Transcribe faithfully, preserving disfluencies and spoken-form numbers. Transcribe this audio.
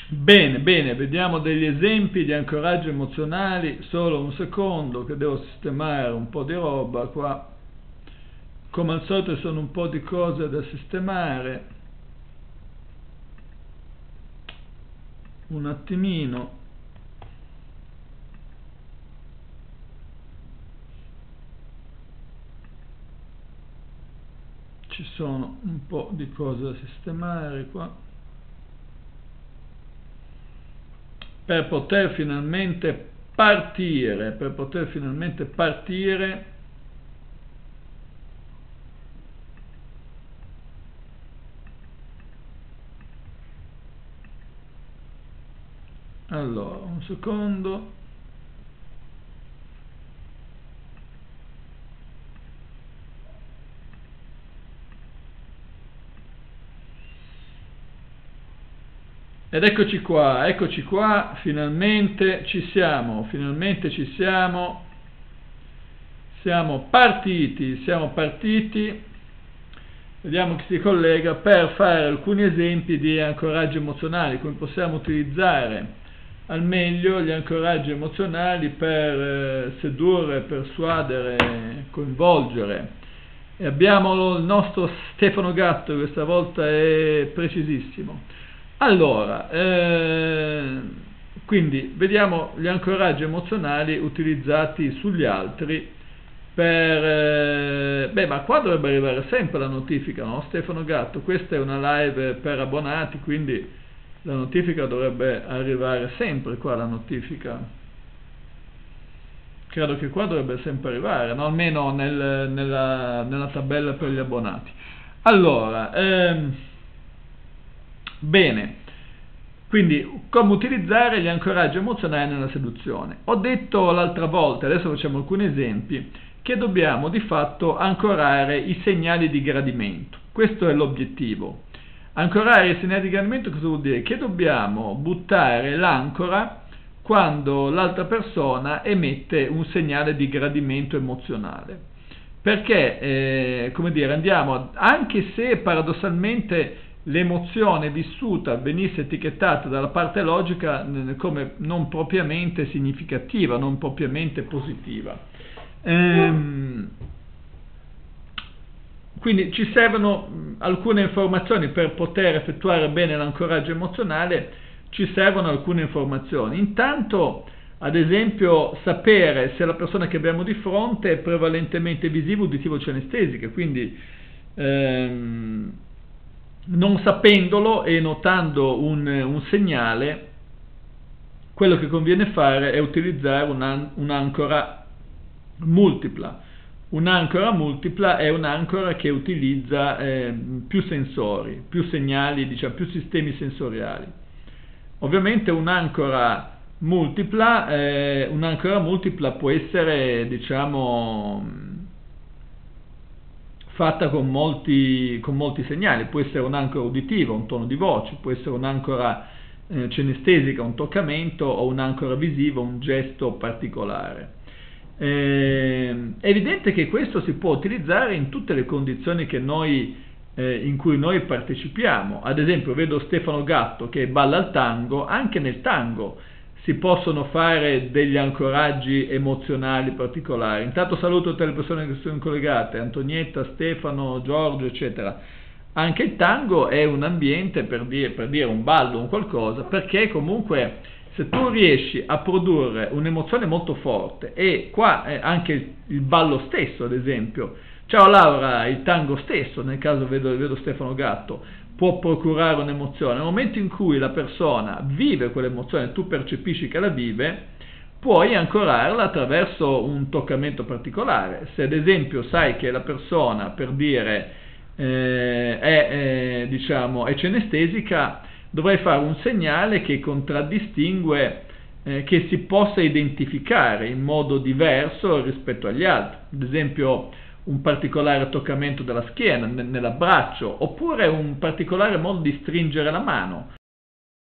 Bene, bene, vediamo degli esempi di ancoraggio emozionali, solo un secondo che devo sistemare un po' di roba qua. Come al solito sono un po' di cose da sistemare, un attimino. Ci sono un po' di cose da sistemare qua, per poter finalmente partire, per poter finalmente partire allora, un secondo. Ed eccoci qua, eccoci qua, finalmente ci siamo, finalmente ci siamo, siamo partiti, siamo partiti, vediamo chi si collega per fare alcuni esempi di ancoraggi emozionali, come possiamo utilizzare al meglio gli ancoraggi emozionali per eh, sedurre, persuadere, coinvolgere. E abbiamo il nostro Stefano Gatto, questa volta è precisissimo. Allora, eh, quindi vediamo gli ancoraggi emozionali utilizzati sugli altri per... Eh, beh, ma qua dovrebbe arrivare sempre la notifica, no? Stefano Gatto, questa è una live per abbonati, quindi la notifica dovrebbe arrivare sempre qua, la notifica. Credo che qua dovrebbe sempre arrivare, no? Almeno nel, nella, nella tabella per gli abbonati. Allora... Ehm, Bene, quindi come utilizzare gli ancoraggi emozionali nella seduzione. Ho detto l'altra volta, adesso facciamo alcuni esempi, che dobbiamo di fatto ancorare i segnali di gradimento. Questo è l'obiettivo. Ancorare i segnali di gradimento cosa vuol dire? Che dobbiamo buttare l'ancora quando l'altra persona emette un segnale di gradimento emozionale. Perché, eh, come dire, andiamo, anche se paradossalmente l'emozione vissuta venisse etichettata dalla parte logica come non propriamente significativa, non propriamente positiva. Ehm, quindi ci servono alcune informazioni per poter effettuare bene l'ancoraggio emozionale, ci servono alcune informazioni. Intanto, ad esempio, sapere se la persona che abbiamo di fronte è prevalentemente visiva, uditivo o cinestesica, quindi ehm, non sapendolo e notando un, un segnale, quello che conviene fare è utilizzare un'ancora multipla. Un'ancora multipla è un'ancora che utilizza eh, più sensori, più segnali, diciamo, più sistemi sensoriali. Ovviamente un'ancora multipla, eh, un'ancora multipla può essere, diciamo, fatta con molti, con molti segnali, può essere un'ancora uditiva, un tono di voce, può essere un'ancora eh, cinestesica, un toccamento, o un'ancora visiva, un gesto particolare. Eh, è evidente che questo si può utilizzare in tutte le condizioni che noi, eh, in cui noi partecipiamo. Ad esempio, vedo Stefano Gatto che balla il tango, anche nel tango si possono fare degli ancoraggi emozionali particolari. Intanto saluto tutte le persone che sono collegate, Antonietta, Stefano, Giorgio, eccetera. Anche il tango è un ambiente per dire, per dire un ballo, un qualcosa, perché comunque se tu riesci a produrre un'emozione molto forte, e qua è anche il ballo stesso, ad esempio, ciao Laura, il tango stesso, nel caso vedo, vedo Stefano Gatto, può procurare un'emozione. Nel momento in cui la persona vive quell'emozione, tu percepisci che la vive, puoi ancorarla attraverso un toccamento particolare. Se ad esempio sai che la persona, per dire, eh, è, eh, diciamo, è cinestesica, dovrai fare un segnale che contraddistingue, eh, che si possa identificare in modo diverso rispetto agli altri. Ad esempio, un particolare toccamento della schiena, nell'abbraccio, oppure un particolare modo di stringere la mano.